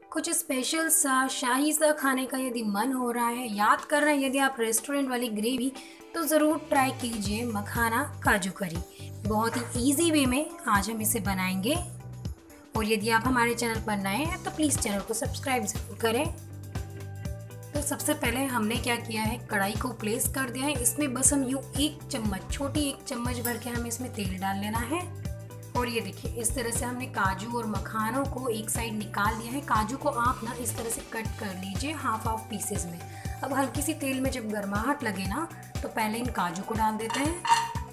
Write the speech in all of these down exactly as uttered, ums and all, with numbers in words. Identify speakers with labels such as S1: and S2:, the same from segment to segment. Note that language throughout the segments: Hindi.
S1: कुछ स्पेशल सा शाही सा खाने का यदि मन हो रहा है, याद कर रहे हैं यदि आप रेस्टोरेंट वाली ग्रेवी, तो ज़रूर ट्राई कीजिए मखाना काजू करी। बहुत ही इजी वे में आज हम इसे बनाएंगे। और यदि आप हमारे चैनल पर नए हैं तो प्लीज़ चैनल को सब्सक्राइब ज़रूर करें। तो सबसे पहले हमने क्या किया है, कढ़ाई को प्लेस कर दिया है। इसमें बस हम यूँ एक चम्मच, छोटी एक चम्मच भर के हमें इसमें तेल डाल लेना है। और ये देखिए इस तरह से हमने काजू और मखानों को एक साइड निकाल दिया है। काजू को आप ना इस तरह से कट कर लीजिए हाफ हाफ पीसेस में। अब हल्की सी तेल में जब गर्माहट लगे ना, तो पहले इन काजू को डाल देते हैं।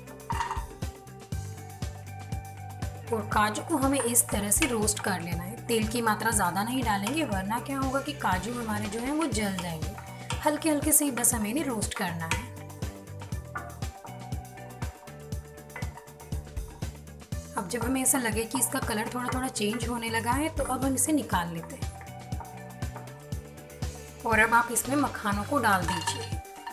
S1: और काजू को हमें इस तरह से रोस्ट कर लेना है। तेल की मात्रा ज़्यादा नहीं डालेंगे, वरना क्या होगा कि काजू हमारे जो है वो जल जाएंगे। हल्के हल्के से ही बस हमें इन्हें रोस्ट करना है। अब जब हमें ऐसा लगे कि इसका कलर थोड़ा थोड़ा चेंज होने लगा है, तो अब हम इसे निकाल लेते हैं। और अब आप इसमें मखानों को डाल दीजिए।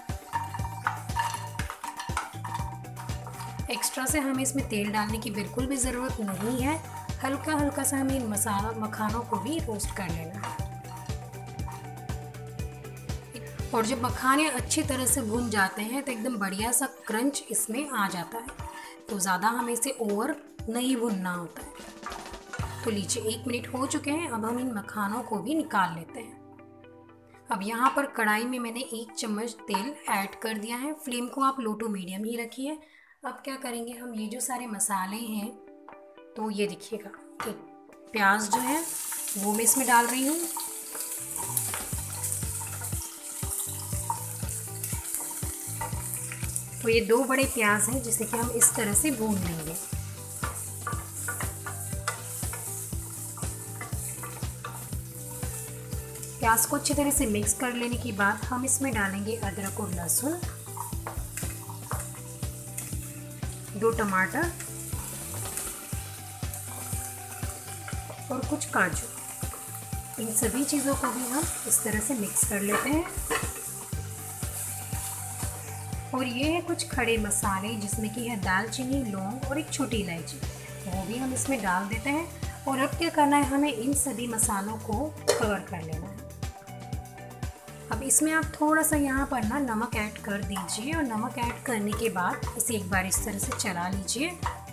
S1: एक्स्ट्रा से हमें इसमें तेल डालने की बिल्कुल भी ज़रूरत नहीं है। हल्का हल्का सा हमें इन मसाला मखानों को भी रोस्ट कर लेना है। और जब मखाने अच्छी तरह से भुन जाते हैं तो एकदम बढ़िया सा क्रंच इसमें आ जाता है। तो ज़्यादा हमें इसे ओवर नहीं भुनना होता है। तो लीजिए एक मिनट हो चुके हैं। अब हम इन मखानों को भी निकाल लेते हैं। अब यहाँ पर कढ़ाई में मैंने एक चम्मच तेल ऐड कर दिया है। फ्लेम को आप लो टू मीडियम ही रखिए। अब क्या करेंगे, हम ये जो सारे मसाले हैं, तो ये देखिएगा एक प्याज जो है वो मैं इसमें डाल रही हूँ। तो ये दो बड़े प्याज हैं जिसे कि हम इस तरह से भून लेंगे। प्याज को अच्छी तरह से मिक्स कर लेने के बाद हम इसमें डालेंगे अदरक और लहसुन, दो टमाटर और कुछ काजू। इन सभी चीज़ों को भी हम इस तरह से मिक्स कर लेते हैं। और ये है कुछ खड़े मसाले जिसमें कि है दालचीनी, लौंग और एक छोटी इलायची, वो भी हम इसमें डाल देते हैं। और अब क्या करना है, हमें इन सभी मसालों को कवर कर लेना है। अब इसमें आप थोड़ा सा यहाँ पर ना नमक ऐड कर दीजिए। और नमक ऐड करने के बाद इसे एक बार इस तरह से चला लीजिए।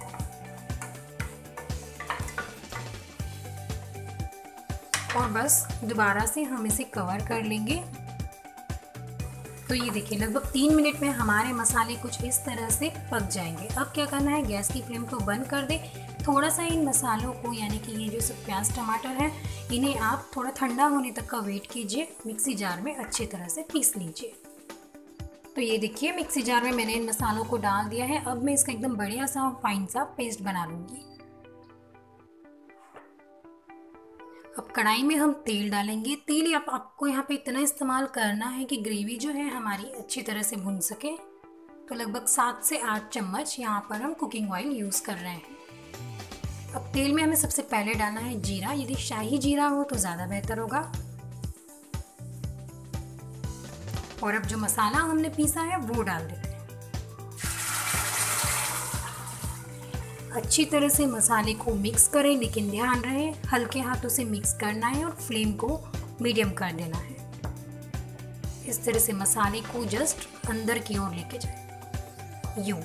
S1: और बस दोबारा से हम इसे कवर कर लेंगे। तो ये देखिए लगभग तीन मिनट में हमारे मसाले कुछ इस तरह से पक जाएंगे। अब क्या करना है, गैस की फ्लेम को बंद कर दें। थोड़ा सा इन मसालों को, यानी कि ये जो सब प्याज टमाटर है, इन्हें आप थोड़ा ठंडा होने तक का वेट कीजिए। मिक्सी जार में अच्छी तरह से पीस लीजिए। तो ये देखिए मिक्सी जार में मैंने इन मसालों को डाल दिया है। अब मैं इसका एकदम बढ़िया सा फाइन सा पेस्ट बना लूँगी। अब कढ़ाई में हम तेल डालेंगे। तेल आप आपको यहाँ पे इतना इस्तेमाल करना है कि ग्रेवी जो है हमारी अच्छी तरह से भुन सके। तो लगभग सात से आठ चम्मच यहाँ पर हम कुकिंग ऑयल यूज़ कर रहे हैं। अब तेल में हमें सबसे पहले डालना है जीरा। यदि शाही जीरा हो तो ज़्यादा बेहतर होगा। और अब जो मसाला हमने पीसा है वो डाल देते हैं। अच्छी तरह से मसाले को मिक्स करें, लेकिन ध्यान रहे हल्के हाथों से मिक्स करना है और फ्लेम को मीडियम कर देना है। इस तरह से मसाले को जस्ट अंदर की ओर लेके जाए, यूं।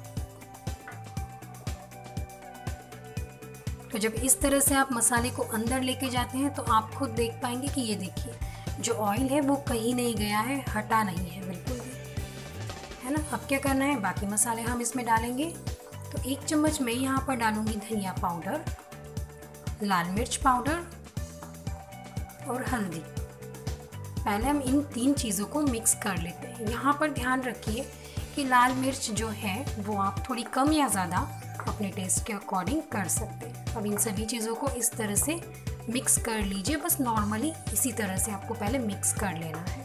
S1: तो जब इस तरह से आप मसाले को अंदर लेके जाते हैं तो आप खुद देख पाएंगे कि ये देखिए जो ऑयल है वो कहीं नहीं गया है, हटा नहीं है बिल्कुल भी, है ना। अब क्या करना है, बाकी मसाले हम इसमें डालेंगे। तो एक चम्मच मैं यहाँ पर डालूंगी धनिया पाउडर, लाल मिर्च पाउडर और हल्दी। पहले हम इन तीन चीज़ों को मिक्स कर लेते हैं। यहाँ पर ध्यान रखिए कि लाल मिर्च जो है वो आप थोड़ी कम या ज़्यादा अपने टेस्ट के अकॉर्डिंग कर सकते हैं। अब इन सभी चीज़ों को इस तरह से मिक्स कर लीजिए। बस नॉर्मली इसी तरह से आपको पहले मिक्स कर लेना है।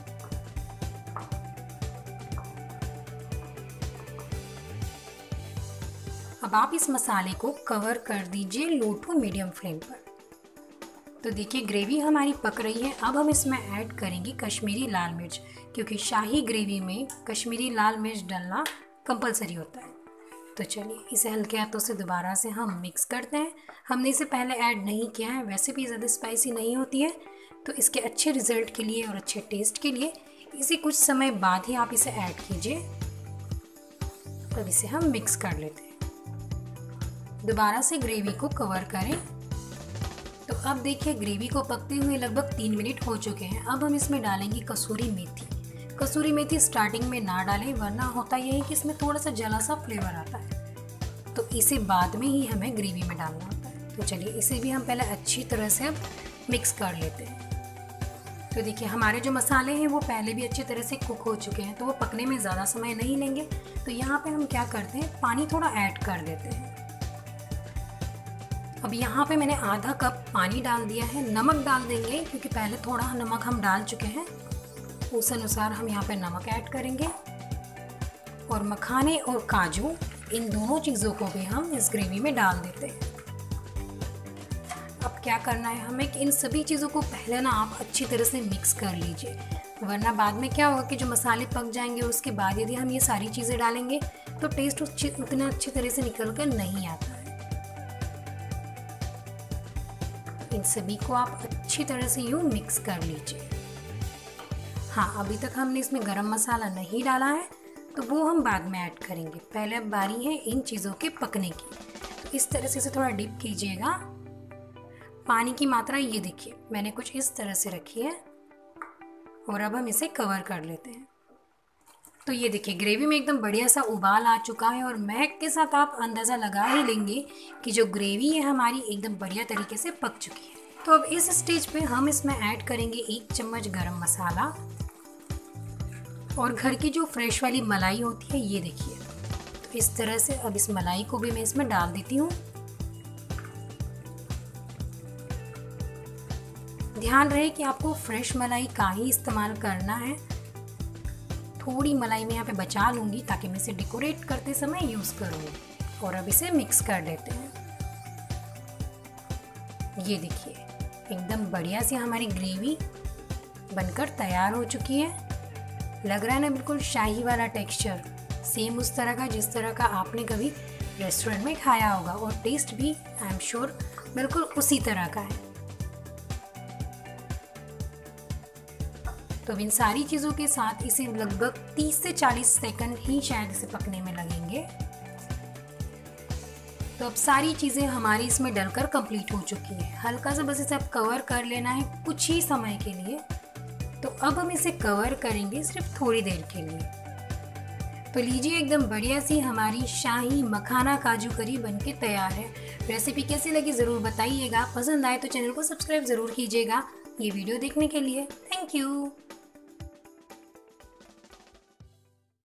S1: अब आप इस मसाले को कवर कर दीजिए लो टू मीडियम फ्लेम पर। तो देखिए ग्रेवी हमारी पक रही है। अब हम इसमें ऐड करेंगे कश्मीरी लाल मिर्च, क्योंकि शाही ग्रेवी में कश्मीरी लाल मिर्च डालना कंपलसरी होता है। तो चलिए इसे हल्के हाथों से दोबारा से हम मिक्स करते हैं। हमने इसे पहले ऐड नहीं किया है, वैसे भी ज़्यादा स्पाइसी नहीं होती है, तो इसके अच्छे रिजल्ट के लिए और अच्छे टेस्ट के लिए इसे कुछ समय बाद ही आप इसे ऐड कीजिए। तब इसे हम मिक्स कर लेते हैं। दोबारा से ग्रेवी को कवर करें। तो अब देखिए ग्रेवी को पकते हुए लगभग तीन मिनट हो चुके हैं। अब हम इसमें डालेंगे कसूरी मेथी। कसूरी मेथी स्टार्टिंग में ना डालें, वरना होता यह है कि इसमें थोड़ा सा जला सा फ्लेवर आता है, तो इसे बाद में ही हमें ग्रेवी में डालना होता है। तो चलिए इसे भी हम पहले अच्छी तरह से अब मिक्स कर लेते हैं। तो देखिए हमारे जो मसाले हैं वो पहले भी अच्छी तरह से कुक हो चुके हैं, तो वो पकने में ज़्यादा समय नहीं लेंगे। तो यहाँ पे हम क्या करते हैं, पानी थोड़ा ऐड कर देते हैं। अब यहाँ पे मैंने आधा कप पानी डाल दिया है। नमक डाल देंगे क्योंकि पहले थोड़ा नमक हम डाल चुके हैं, उस अनुसार हम यहाँ पे नमक ऐड करेंगे। और मखाने और काजू, इन दोनों चीज़ों को भी हम इस ग्रेवी में डाल देते हैं। अब क्या करना है हमें कि इन सभी चीज़ों को पहले ना आप अच्छी तरह से मिक्स कर लीजिए, वरना बाद में क्या होगा कि जो मसाले पक जाएंगे उसके बाद यदि हम ये सारी चीज़ें डालेंगे तो टेस्ट उतना अच्छी तरह से निकल कर नहीं आता है। इन सभी को आप अच्छी तरह से यूँ मिक्स कर लीजिए। हाँ, अभी तक हमने इसमें गरम मसाला नहीं डाला है, तो वो हम बाद में ऐड करेंगे। पहले अब बारी है इन चीज़ों के पकने की। तो इस तरह से इसे थोड़ा डिप कीजिएगा। पानी की मात्रा ये देखिए मैंने कुछ इस तरह से रखी है। और अब हम इसे कवर कर लेते हैं। तो ये देखिए ग्रेवी में एकदम बढ़िया सा उबाल आ चुका है और महक के साथ आप अंदाज़ा लगा ही लेंगे कि जो ग्रेवी है हमारी एकदम बढ़िया तरीके से पक चुकी है। तो अब इस स्टेज पे हम इसमें ऐड करेंगे एक चम्मच गरम मसाला और घर की जो फ्रेश वाली मलाई होती है ये देखिए। तो इस तरह से अब इस मलाई को भी मैं इसमें डाल देती हूँ। ध्यान रहे कि आपको फ्रेश मलाई का ही इस्तेमाल करना है। थोड़ी मलाई मैं यहाँ पे बचा लूँगी ताकि मैं इसे डेकोरेट करते समय यूज़ करूँगी। और अब इसे मिक्स कर देते हैं। ये देखिए एकदम बढ़िया सी हमारी ग्रेवी बनकर तैयार हो चुकी है। लग रहा है ना बिल्कुल शाही वाला टेक्सचर, सेम उस तरह का जिस तरह का आपने कभी रेस्टोरेंट में खाया होगा। और टेस्ट भी आई एम श्योर बिल्कुल उसी तरह का है। तो इन सारी चीज़ों के साथ इसे लगभग तीस से चालीस सेकंड ही शायद इसे पकने में लगेंगे। तो अब सारी चीज़ें हमारी इसमें डलकर कंप्लीट हो चुकी है। हल्का सा बस इसे अब कवर कर लेना है कुछ ही समय के लिए। तो अब हम इसे कवर करेंगे सिर्फ थोड़ी देर के लिए। तो लीजिए एकदम बढ़िया सी हमारी शाही मखाना काजू करी बनके तैयार है। रेसिपी कैसी लगी ज़रूर बताइएगा। पसंद आए तो चैनल को सब्सक्राइब ज़रूर कीजिएगा। ये वीडियो देखने के लिए थैंक यू।